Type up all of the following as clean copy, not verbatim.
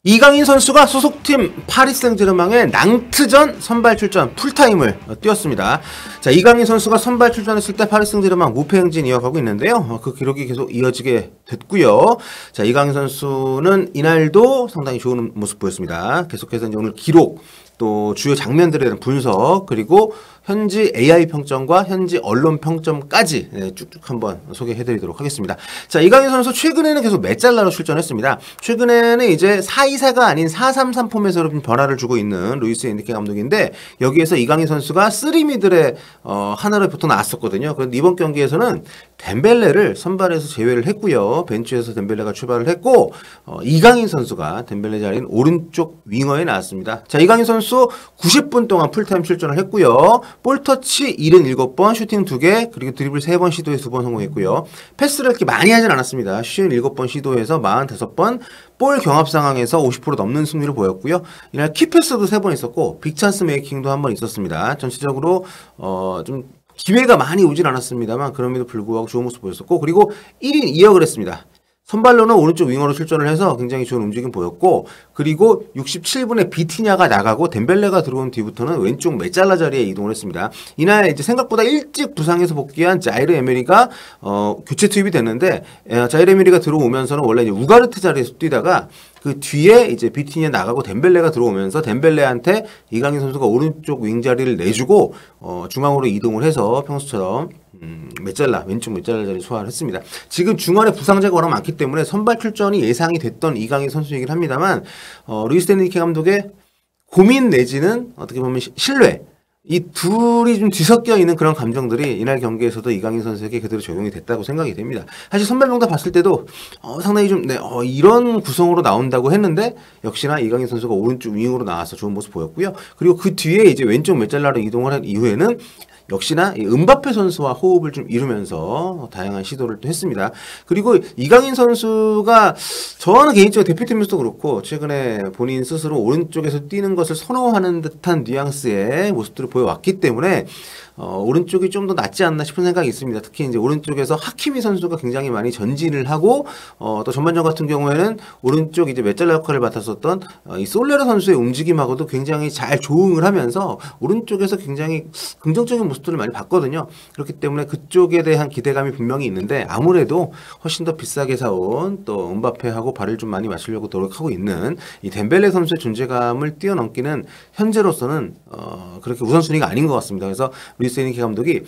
이강인 선수가 소속팀 파리 생제르맹의 낭트전 선발 출전 풀타임을 뛰었습니다. 자, 이강인 선수가 선발 출전했을 때 파리 생제르맹 무패 행진 이어가고 있는데요. 그 기록이 계속 이어지게 됐고요. 자, 이강인 선수는 이날도 상당히 좋은 모습 보였습니다. 계속해서 이제 오늘 기록, 또 주요 장면들에 대한 분석, 그리고 현지 AI 평점과 현지 언론 평점까지 쭉쭉 한번 소개해드리도록 하겠습니다. 자, 이강인 선수 최근에는 계속 메짤라로 출전했습니다. 최근에는 이제 4-2-4가 아닌 4-3-3 포맷으로 좀 변화를 주고 있는 루이스 엔리케 감독인데, 여기에서 이강인 선수가 3미들의 하나를 붙어 나왔었거든요. 그런데 이번 경기에서는 덴벨레를 선발해서 제외를 했고요. 벤치에서 덴벨레가 출발을 했고, 이강인 선수가 덴벨레 자리인 오른쪽 윙어에 나왔습니다. 자, 이강인 선수 90분 동안 풀타임 출전을 했고요. 볼터치 77번, 슈팅 2개, 그리고 드리블 3번 시도해서 2번 성공했고요. 패스를 이렇게 많이 하진 않았습니다. 57번 시도해서 45번, 볼 경합 상황에서 50% 넘는 승리를 보였고요. 이날 키패스도 3번 있었고, 빅찬스 메이킹도 한 번 있었습니다. 전체적으로 좀 기회가 많이 오진 않았습니다만, 그럼에도 불구하고 좋은 모습 보였었고, 그리고 1인 2역을 했습니다. 선발로는 오른쪽 윙어로 출전을 해서 굉장히 좋은 움직임 보였고, 그리고 67분에 비티냐가 나가고 덴벨레가 들어온 뒤부터는 왼쪽 메짤라 자리에 이동을 했습니다. 이날 이제 생각보다 일찍 부상에서 복귀한 자이르 에메리가 교체 투입이 됐는데, 자이르 에메리가 들어오면서는 원래 이제 우가르트 자리에서 뛰다가 그 뒤에 이제 비티냐 나가고 덴벨레가 들어오면서 덴벨레한테 이강인 선수가 오른쪽 윙 자리를 내주고 중앙으로 이동을 해서 평소처럼 메짤라, 왼쪽 메짤라 자리 소화를 했습니다. 지금 중원에 부상자가 워낙 많기 때문에 선발 출전이 예상이 됐던 이강인 선수이긴 합니다만, 루이스 엔리케 감독의 고민 내지는 어떻게 보면 신뢰, 이 둘이 좀 뒤섞여 있는 그런 감정들이 이날 경기에서도 이강인 선수에게 그대로 적용이 됐다고 생각이 됩니다. 사실 선발명단 봤을 때도 상당히 좀 이런 구성으로 나온다고 했는데, 역시나 이강인 선수가 오른쪽 윙으로 나와서 좋은 모습 보였고요. 그리고 그 뒤에 이제 왼쪽 메짤라로 이동을 한 이후에는 역시나 은바페 선수와 호흡을 좀 이루면서 다양한 시도를 또 했습니다. 그리고 이강인 선수가 저는 개인적으로 대표팀에서도 그렇고 최근에 본인 스스로 오른쪽에서 뛰는 것을 선호하는 듯한 뉘앙스의 모습들을 보여왔기 때문에 오른쪽이 좀 더 낫지 않나 싶은 생각이 있습니다. 특히 이제 오른쪽에서 하키미 선수가 굉장히 많이 전진을 하고, 또 전반전 같은 경우에는 오른쪽 이제 메짤라 역할을 맡았었던 이 솔레르 선수의 움직임하고도 굉장히 잘 조응을 하면서 오른쪽에서 굉장히 긍정적인 모습들을 많이 봤거든요. 그렇기 때문에 그쪽에 대한 기대감이 분명히 있는데, 아무래도 훨씬 더 비싸게 사온 또 은바페하고 발을 좀 많이 맞추려고 노력하고 있는 이 덴벨레 선수의 존재감을 뛰어넘기는 현재로서는 그렇게 우선순위가 아닌 것 같습니다. 그래서 루이스 엔리케 감독이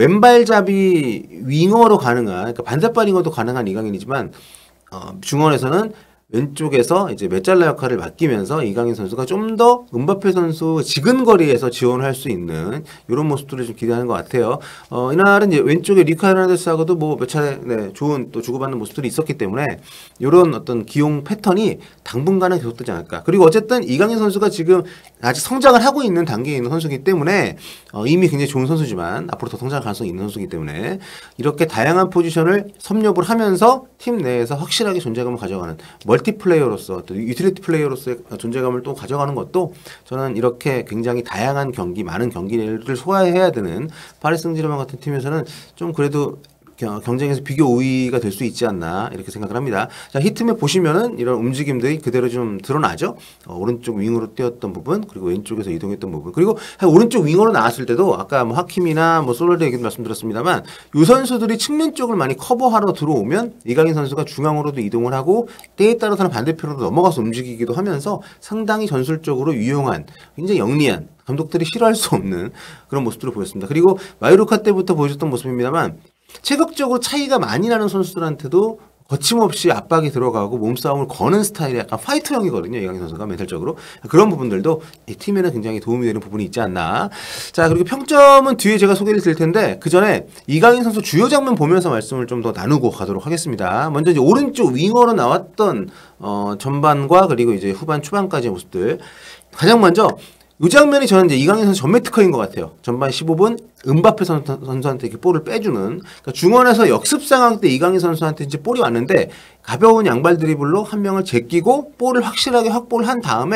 왼발잡이 윙어로 가능한, 그러니까 반대발 윙어도 가능한 이강인이지만 중원에서는 왼쪽에서 이제 메짤라 역할을 맡기면서 이강인 선수가 좀 더 은바페 선수 지근거리에서 지원을 할 수 있는 이런 모습들을 좀 기대하는 것 같아요. 이날은 이제 왼쪽에 리카 헤르난데스하고도 뭐 몇 차례 좋은 또 주고받는 모습들이 있었기 때문에 이런 어떤 기용 패턴이 당분간은 계속되지 않을까. 그리고 어쨌든 이강인 선수가 지금 아직 성장을 하고 있는 단계에 있는 선수이기 때문에 이미 굉장히 좋은 선수지만 앞으로 더 성장할 가능성이 있는 선수이기 때문에 이렇게 다양한 포지션을 섭렵을 하면서 팀 내에서 확실하게 존재감을 가져가는 멀티플레이어로서, 또 유틸리티 플레이어로서의 존재감을 또 가져가는 것도, 저는 이렇게 굉장히 다양한 경기, 많은 경기를 소화해야 되는 파리 생제르맹 같은 팀에서는 좀 그래도 경쟁에서 비교 우위가 될 수 있지 않나 이렇게 생각을 합니다. 자, 히트맵 보시면은 이런 움직임들이 그대로 좀 드러나죠. 오른쪽 윙으로 뛰었던 부분, 그리고 왼쪽에서 이동했던 부분, 그리고 오른쪽 윙어로 나왔을 때도 아까 뭐 하킴이나 뭐 솔레르 얘기도 말씀드렸습니다만, 이 선수들이 측면 쪽을 많이 커버하러 들어오면 이강인 선수가 중앙으로도 이동을 하고 때에 따라서는 반대편으로 넘어가서 움직이기도 하면서 상당히 전술적으로 유용한, 굉장히 영리한, 감독들이 싫어할 수 없는 그런 모습들을 보였습니다. 그리고 마요르카 때부터 보여줬던 모습입니다만, 체격적으로 차이가 많이 나는 선수들한테도 거침없이 압박이 들어가고 몸싸움을 거는 스타일의 약간 파이터형이거든요. 이강인 선수가 멘탈적으로. 그런 부분들도 이 팀에는 굉장히 도움이 되는 부분이 있지 않나. 자, 그리고 평점은 뒤에 제가 소개를 드릴 텐데, 그 전에 이강인 선수 주요 장면 보면서 말씀을 좀 더 나누고 가도록 하겠습니다. 먼저 이제 오른쪽 윙어로 나왔던 전반과 그리고 이제 후반 초반까지의 모습들. 가장 먼저 이 장면이 저는 이제 이강인 선수 전매 특허인 것 같아요. 전반 15분 은바페 선수한테 이렇게 볼을 빼주는, 그러니까 중원에서 역습 상황 때 이강인 선수한테 이제 볼이 왔는데 가벼운 양발 드리블로 한 명을 제끼고 볼을 확실하게 확보를 한 다음에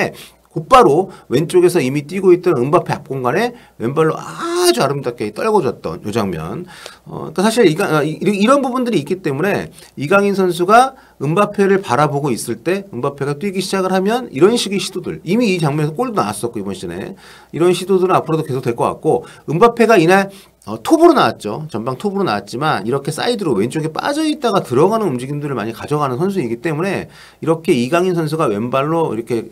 곧바로 왼쪽에서 이미 뛰고 있던 음바페 앞 공간에 왼발로 아주 아름답게 떨궈줬던 이 장면. 그러니까 사실 이런 부분들이 있기 때문에 이강인 선수가 음바페를 바라보고 있을 때 음바페가 뛰기 시작을 하면 이런 식의 시도들, 이미 이 장면에서 골도 나왔었고 이번 시즌에 이런 시도들은 앞으로도 계속 될 것 같고, 음바페가 이날 톱으로 나왔죠. 전방 톱으로 나왔지만 이렇게 사이드로 왼쪽에 빠져있다가 들어가는 움직임들을 많이 가져가는 선수이기 때문에 이렇게 이강인 선수가 왼발로 이렇게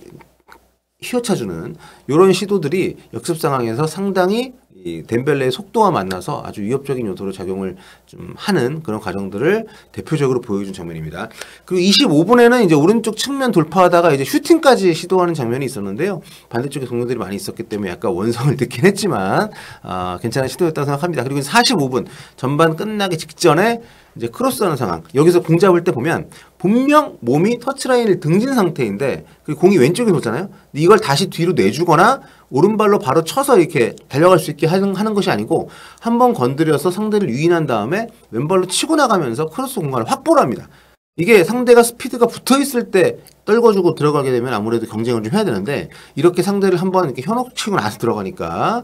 휘어차주는 이런 시도들이 역습 상황에서 상당히 이 덴벨레의 속도와 만나서 아주 위협적인 요소로 작용을 좀 하는 그런 과정들을 대표적으로 보여준 장면입니다. 그리고 25분에는 이제 오른쪽 측면 돌파하다가 이제 슈팅까지 시도하는 장면이 있었는데요. 반대쪽에 동료들이 많이 있었기 때문에 약간 원성을 듣긴 했지만 괜찮은 시도였다고 생각합니다. 그리고 45분 전반 끝나기 직전에 이제 크로스하는 상황. 여기서 공 잡을 때 보면 분명 몸이 터치라인을 등진 상태인데 그 공이 왼쪽에 돌잖아요. 근데 이걸 다시 뒤로 내주거나 오른발로 바로 쳐서 이렇게 달려갈 수 있게 하는 것이 아니고 한번 건드려서 상대를 유인한 다음에 왼발로 치고 나가면서 크로스 공간을 확보를 합니다. 이게 상대가 스피드가 붙어있을 때 떨궈주고 들어가게 되면 아무래도 경쟁을 좀 해야 되는데 이렇게 상대를 한번 이렇게 현혹치고 나서 들어가니까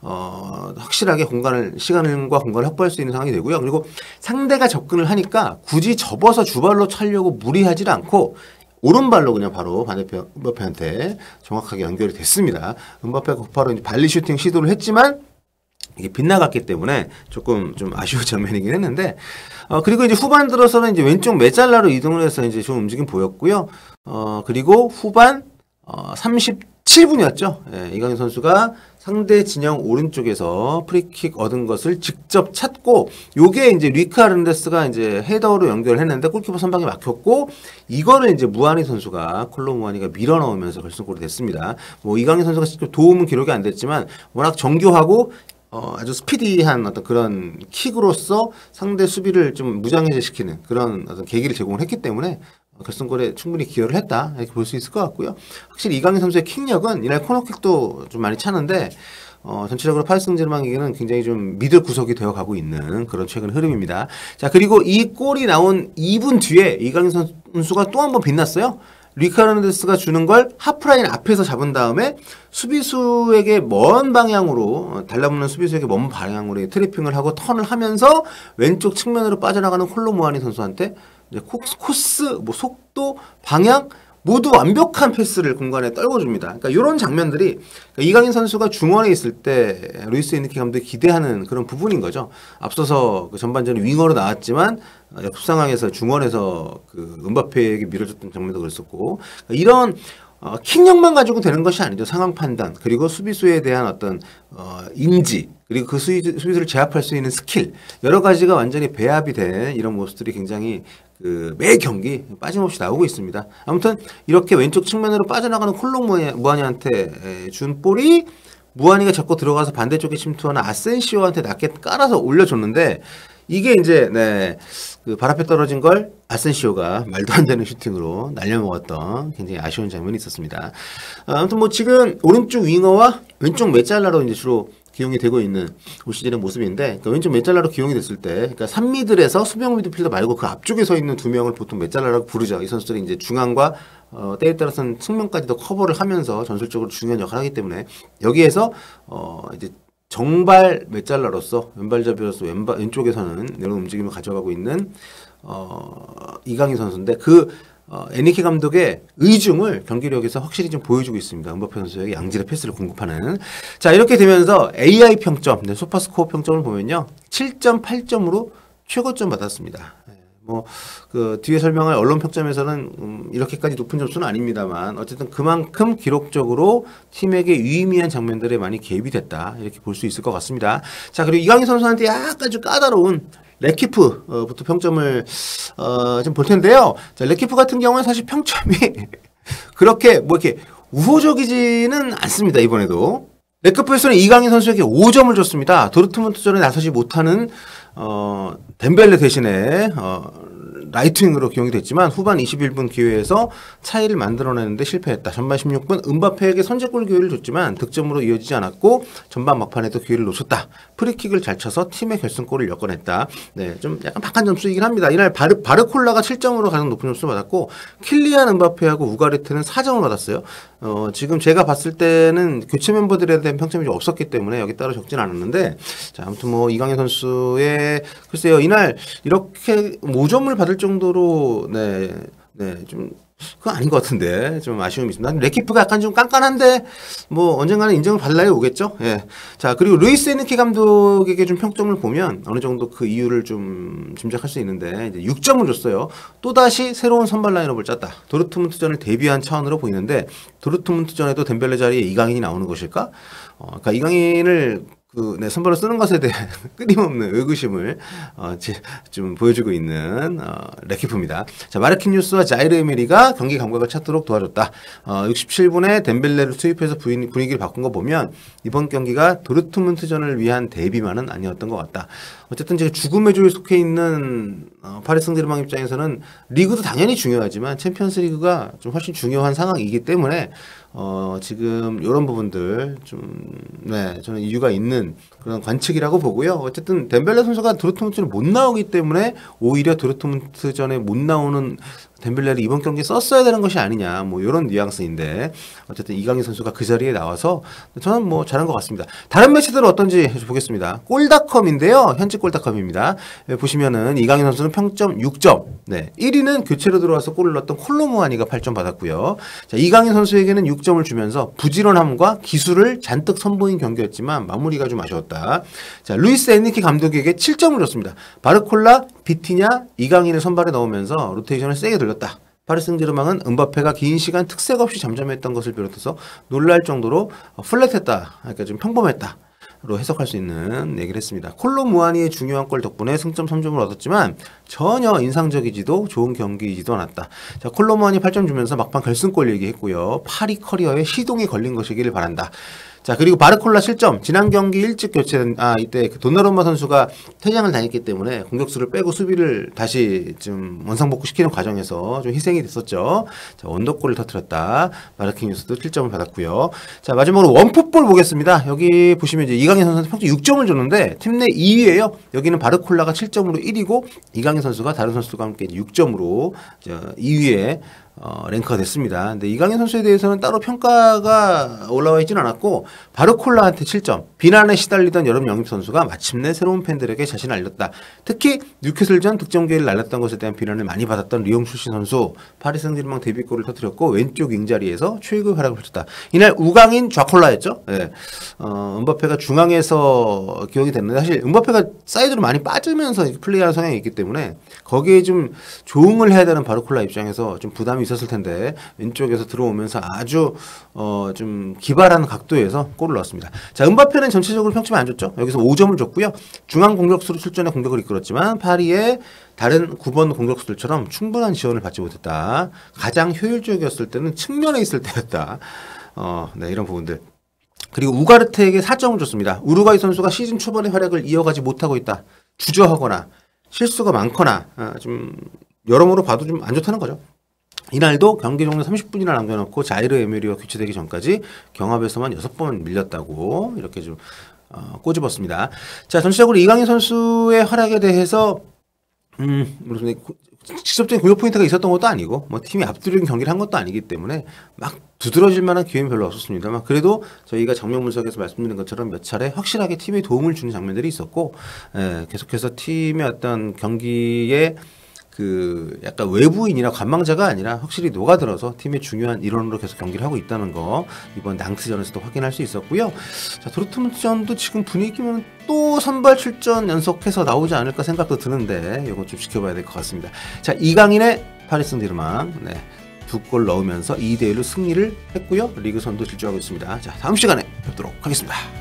확실하게 시간과 공간을 확보할 수 있는 상황이 되고요. 그리고 상대가 접근을 하니까 굳이 접어서 주발로 차려고 무리하지 않고 오른발로 그냥 바로 반대편 음바페한테 정확하게 연결이 됐습니다. 음바페가 곧바로 이제 발리 슈팅 시도를 했지만 이게 빗나갔기 때문에 조금 좀 아쉬운 장면이긴 했는데, 그리고 이제 후반 들어서는 이제 왼쪽 메잘라로 이동을 해서 이제 좋은 움직임 보였고요. 그리고 후반 37분이었죠. 예, 이강인 선수가 상대 진영 오른쪽에서 프리킥 얻은 것을 직접 찾고, 요게 이제 리카 아른데스가 이제 헤더로 연결했는데 골키퍼 선방에 막혔고, 이거를 이제 무하니 선수가 콜로 무하니가 밀어 넣으면서 결승골이 됐습니다. 뭐 이강인 선수가 직접 도움은 기록이 안 됐지만 워낙 정교하고 아주 스피디한 어떤 그런 킥으로서 상대 수비를 좀 무장해제시키는 그런 어떤 계기를 제공을 했기 때문에 결승골에 충분히 기여를 했다 이렇게 볼 수 있을 것 같고요. 확실히 이강인 선수의 킥력은 이날 코너킥도 좀 많이 차는데 전체적으로 파리 생제르맹에게는 굉장히 좀 믿을 구석이 되어가고 있는 그런 최근 흐름입니다. 자, 그리고 이 골이 나온 2분 뒤에 이강인 선수가 또 한 번 빛났어요. 리카르데스가 주는 걸 하프라인 앞에서 잡은 다음에 수비수에게 먼 방향으로 달라붙는 수비수에게 먼 방향으로 트래핑을 하고 턴을 하면서 왼쪽 측면으로 빠져나가는 콜로무아니 선수한테 이제 코스, 뭐 속도, 방향 모두 완벽한 패스를 공간에 떨궈줍니다. 그러니까 이런 장면들이 그러니까 이강인 선수가 중원에 있을 때 루이스 엔리케 감독이 기대하는 그런 부분인 거죠. 앞서서 그 전반전에 윙어로 나왔지만 역습 상황에서 중원에서 그 음바페에게 밀어줬던 장면도 그랬었고, 그러니까 이런 킥력만 가지고 되는 것이 아니죠. 상황 판단, 그리고 수비수에 대한 어떤 인지, 그리고 그 수비수를 제압할 수 있는 스킬, 여러 가지가 완전히 배합이 된 이런 모습들이 굉장히 매 경기 빠짐없이 나오고 있습니다. 아무튼 이렇게 왼쪽 측면으로 빠져나가는 콜로 무하니한테 준 볼이 무하니가 잡고 들어가서 반대쪽에 침투하는 아센시오한테 낮게 깔아서 올려줬는데, 이게 이제 그 발 앞에 떨어진 걸 아센시오가 말도 안 되는 슈팅으로 날려먹었던 굉장히 아쉬운 장면이 있었습니다. 아무튼 뭐 지금 오른쪽 윙어와 왼쪽 메잘라로 이제 주로 기용이 되고 있는 올 시즌의 모습인데, 그러니까 왼쪽 메잘라로 기용이 됐을 때, 그러니까 3미들에서 수비형 미드필더 말고 그 앞쪽에 서 있는 두 명을 보통 메잘라라고 부르죠. 이 선수들이 이제 중앙과 때에 따라서는 측면까지도 커버를 하면서 전술적으로 중요한 역할을 하기 때문에 여기에서 이제 정발 메잘라로서 왼발잡이로서 왼쪽에서는 이런 움직임을 가져가고 있는 이강인 선수인데, 에니케 감독의 의중을 경기력에서 확실히 좀 보여주고 있습니다. 음바페 선수에게 양질의 패스를 공급하는. 자, 이렇게 되면서 AI 평점, 소파스코어 평점을 보면요, 7.8점으로 최고점 받았습니다. 뒤에 설명할 언론 평점에서는 이렇게까지 높은 점수는 아닙니다만 어쨌든 그만큼 기록적으로 팀에게 유의미한 장면들에 많이 개입이 됐다 이렇게 볼 수 있을 것 같습니다. 자, 그리고 이강인 선수한테 약간 좀 까다로운 레키프부터 평점을 좀 볼 텐데요. 자, 레키프 같은 경우는 사실 평점이 그렇게 뭐 이렇게 우호적이지는 않습니다. 이번에도 레키프에서는 이강인 선수에게 5점을 줬습니다. 도르트문트전에 나서지 못하는 덴벨레 대신에 라이트윙으로 기용이 됐지만 후반 21분 기회에서 차이를 만들어내는데 실패했다. 전반 16분 은바페에게 선제골 기회를 줬지만 득점으로 이어지지 않았고 전반 막판에도 기회를 놓쳤다. 프리킥을 잘 쳐서 팀의 결승골을 엮어냈다. 네, 좀 약간 박한 점수이긴 합니다. 이날 바르콜라가 7점으로 가장 높은 점수를 받았고 킬리안 은바페하고 우가르테는 4점을 받았어요. 지금 제가 봤을 때는 교체 멤버들에 대한 평점이 좀 없었기 때문에 여기 따로 적진 않았는데, 자, 아무튼 뭐 이강인 선수의 글쎄요, 이날 이렇게 5점을 받을 정도로 좀 그건 아닌 것 같은데 좀 아쉬움이 있습니다. 레키프가 약간 좀 깐깐한데 뭐 언젠가는 인정을 받을 날이 오겠죠. 예. 자, 그리고 루이스 에니케 감독에게 좀 평점을 보면 어느 정도 그 이유를 좀 짐작할 수 있는데 이제 6점을 줬어요. 또다시 새로운 선발 라인업을 짰다. 도르트문트전을 대비한 차원으로 보이는데 도르트문트전에도 덴벨레 자리에 이강인이 나오는 것일까? 그러니까 이강인을 선발로 쓰는 것에 대한 끊임없는 의구심을 좀 보여주고 있는 레키프입니다. 자, 마르키뉴스와 자이르 에메리가 경기 감각을 찾도록 도와줬다. 67분에 덴벨레를 투입해서 분위기를 바꾼 거 보면 이번 경기가 도르트문트전을 위한 대비만은 아니었던 것 같다. 어쨌든 제가 죽음의 조에 속해 있는 파리 생제르맹 입장에서는 리그도 당연히 중요하지만 챔피언스 리그가 좀 훨씬 중요한 상황이기 때문에 지금 이런 부분들 저는 이유가 있는 그런 관측이라고 보고요. 어쨌든 덴벨레 선수가 도르트문트를 못 나오기 때문에 오히려 도르트문트전에 못 나오는 덴벨레를 이번 경기에 썼어야 되는 것이 아니냐, 뭐 이런 뉘앙스인데 어쨌든 이강인 선수가 그 자리에 나와서 저는 뭐 잘한 것 같습니다. 다른 매치들은 어떤지 보겠습니다. 골닷컴인데요, 현지 골닷컴입니다. 보시면은 이강인 선수는 평점 6점, 1위는 교체로 들어와서 골을 넣었던 콜로무아니가 8점 받았고요. 자, 이강인 선수에게는 6점을 주면서 부지런함과 기술을 잔뜩 선보인 경기였지만 마무리가 좀 아쉬웠다. 자, 루이스 에니키 감독에게 7점을 줬습니다. 바르콜라, 비티냐, 이강인을 선발에 넣으면서 로테이션을 세게 돌렸다. 파리 생제르맹은 은바페가 긴 시간 특색 없이 잠잠했던 것을 비롯해서 놀랄 정도로 플랫했다. 그러니까 좀 평범했다. 로 해석할 수 있는 얘기를 했습니다. 콜로무아니의 중요한 골 덕분에 승점 3점을 얻었지만 전혀 인상적이지도 좋은 경기이지도 않았다. 자, 콜로무아니 8점 주면서 막판 결승골 얘기했고요. 파리 커리어에 시동이 걸린 것이길 바란다. 자, 그리고 바르콜라 실점. 지난 경기 일찍 교체된, 이때 그 도나루마 선수가 퇴장을 당했기 때문에 공격수를 빼고 수비를 다시 좀 원상복구시키는 과정에서 좀 희생이 됐었죠. 자, 원더골을 터뜨렸다. 마르키뉴스도 7점을 받았고요. 자, 마지막으로 원풋볼 보겠습니다. 여기 보시면 이제 이강인 선수한테 평균 6점을 줬는데 팀 내 2위예요. 여기는 바르콜라가 7점으로 1위고 이강인 선수가 다른 선수들과 함께 6점으로 2위에 랭크가 됐습니다. 근데 이강인 선수에 대해서는 따로 평가가 올라와 있지는 않았고 바르콜라한테 7점, 비난에 시달리던 여름 영입 선수가 마침내 새로운 팬들에게 자신을 알렸다. 특히 뉴캐슬전 득점 기회를 날렸던 것에 대한 비난을 많이 받았던 리옹 출신 선수 파리 생제르맹 데뷔골을 터뜨렸고 왼쪽 윙자리에서 최고의 활약을 펼쳤다. 이날 우강인 좌콜라였죠. 네. 은바페가 중앙에서 기억이 됐는데 사실 은바페가 사이드로 많이 빠지면서 플레이하는 성향이 있기 때문에 거기에 좀 조응을 해야 되는 바르콜라 입장에서 좀 부담이 있었을 텐데 왼쪽에서 들어오면서 아주 좀 기발한 각도에서 골을 넣었습니다. 자, 은바페는 전체적으로 평점이 안 좋죠. 여기서 5점을 줬고요. 중앙 공격수로 출전해 공격을 이끌었지만 파리의 다른 9번 공격수들처럼 충분한 지원을 받지 못했다. 가장 효율적이었을 때는 측면에 있을 때였다. 이런 부분들. 그리고 우가르테에게 4점을 줬습니다. 우루과이 선수가 시즌 초반의 활약을 이어가지 못하고 있다. 주저하거나 실수가 많거나 좀 여러모로 봐도 좀 안 좋다는 거죠. 이날도 경기 종료 30분이나 남겨놓고 자이르 에메리와 교체되기 전까지 경합에서만 6번 밀렸다고 이렇게 좀 꼬집었습니다. 자, 전체적으로 이강인 선수의 활약에 대해서 직접적인 공격 포인트가 있었던 것도 아니고 뭐 팀이 압도적인 경기를 한 것도 아니기 때문에 막 두드러질 만한 기회는 별로 없었습니다만 그래도 저희가 장면 분석에서 말씀드린 것처럼 몇 차례 확실하게 팀에 도움을 주는 장면들이 있었고 계속해서 팀의 어떤 경기에 그 약간 외부인이나 관망자가 아니라 확실히 녹아들어서 팀의 중요한 일원으로 계속 경기를 하고 있다는 거 이번 낭트전에서도 확인할 수 있었고요. 자, 도르트문트전도 지금 분위기면 또 선발 출전 연속해서 나오지 않을까 생각도 드는데 이거 좀 지켜봐야 될 것 같습니다. 자, 이강인의 파리 생제르맹 2골 넣으면서 2대1로 승리를 했고요. 리그 선도 질주하고 있습니다. 자, 다음 시간에 뵙도록 하겠습니다.